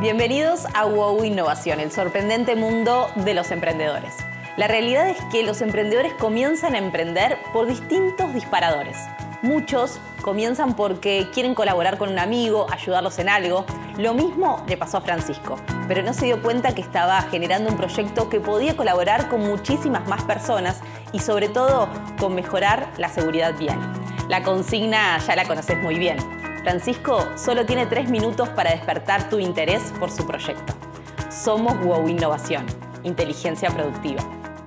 Bienvenidos a WOW Innovación, el sorprendente mundo de los emprendedores. La realidad es que los emprendedores comienzan a emprender por distintos disparadores. Muchos comienzan porque quieren colaborar con un amigo, ayudarlos en algo. Lo mismo le pasó a Francisco, pero no se dio cuenta que estaba generando un proyecto que podía colaborar con muchísimas más personas y sobre todo con mejorar la seguridad vial. La consigna ya la conoces muy bien. Francisco solo tiene 3 minutos para despertar tu interés por su proyecto. Somos WOW Innovación, inteligencia productiva.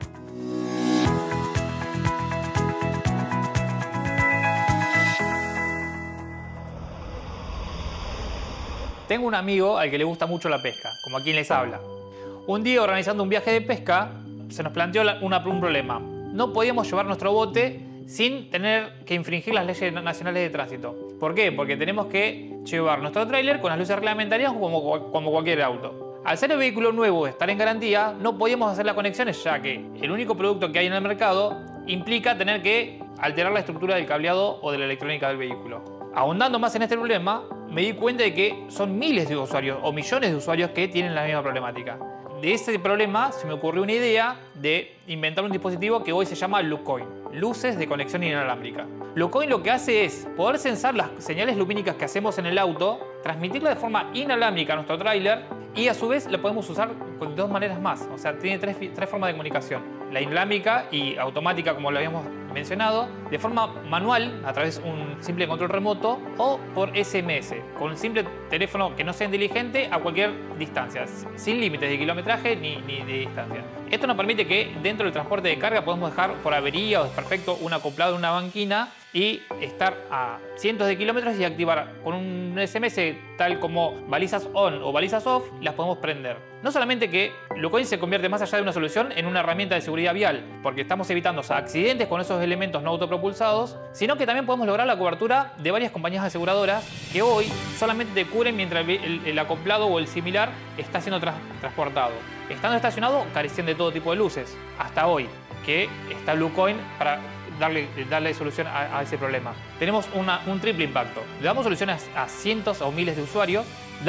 Tengo un amigo al que le gusta mucho la pesca, como a quien les habla. Un día, organizando un viaje de pesca, se nos planteó un problema. No podíamos llevar nuestro bote sin tener que infringir las leyes nacionales de tránsito. ¿Por qué? Porque tenemos que llevar nuestro tráiler con las luces reglamentarias como cualquier auto. Al ser el vehículo nuevo y estar en garantía, no podíamos hacer las conexiones, ya que el único producto que hay en el mercado implica tener que alterar la estructura del cableado o de la electrónica del vehículo. Ahondando más en este problema, me di cuenta de que son miles de usuarios o millones de usuarios que tienen la misma problemática. De ese problema se me ocurrió una idea de inventar un dispositivo que hoy se llama LUCOIN, luces de conexión inalámbrica. LUCOIN lo que hace es poder sensar las señales lumínicas que hacemos en el auto, transmitirla de forma inalámbrica a nuestro tráiler y a su vez la podemos usar de 2 maneras más. O sea, tiene tres formas de comunicación. La inalámbrica y automática, como lo habíamos mencionado, de forma manual, a través de un simple control remoto, o por SMS, con un simple teléfono que no sea inteligente a cualquier distancia, sin límites de kilometraje ni de distancia. Esto nos permite que dentro del transporte de carga podemos dejar por avería o desperfecto un acoplado en una banquina y estar a cientos de kilómetros y activar con un SMS tal como balizas on o balizas off, las podemos prender. No solamente que LUCOIN se convierte más allá de una solución en una herramienta de seguridad vial, porque estamos evitando accidentes con esos elementos no autopropulsados, sino que también podemos lograr la cobertura de varias compañías aseguradoras que hoy solamente te cubren mientras el acoplado o el similar está siendo transportado. Estando estacionado, carecen de todo tipo de luces, hasta hoy, que está LUCOIN para darle solución a ese problema. Tenemos un triple impacto. Le damos soluciones a cientos o miles de usuarios,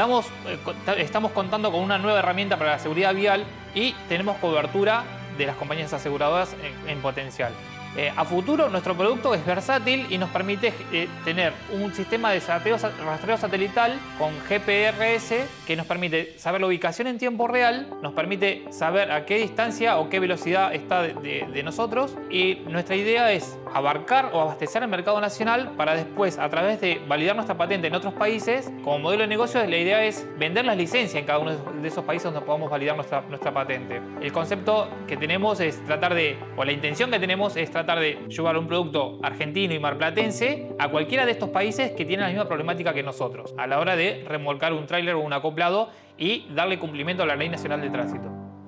estamos contando con una nueva herramienta para la seguridad vial y tenemos cobertura de las compañías aseguradoras en potencial. A futuro, nuestro producto es versátil y nos permite tener un sistema de rastreo satelital con GPRS que nos permite saber la ubicación en tiempo real, nos permite saber a qué distancia o qué velocidad está de nosotros, y nuestra idea es abarcar o abastecer el mercado nacional para después, a través de validar nuestra patente en otros países, como modelo de negocio la idea es vender las licencias en cada uno de esos países donde podamos validar nuestra patente. El concepto que tenemos es la intención que tenemos es tratar de llevar un producto argentino y marplatense a cualquiera de estos países que tienen la misma problemática que nosotros a la hora de remolcar un tráiler o un acoplado y darle cumplimiento a la Ley Nacional de Tránsito.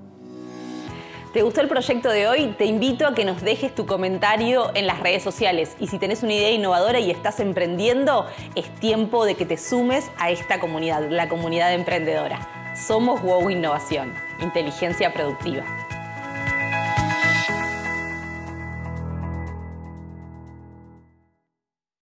¿Te gustó el proyecto de hoy? Te invito a que nos dejes tu comentario en las redes sociales. Y si tenés una idea innovadora y estás emprendiendo, es tiempo de que te sumes a esta comunidad, la comunidad emprendedora. Somos WOW Innovación, inteligencia productiva.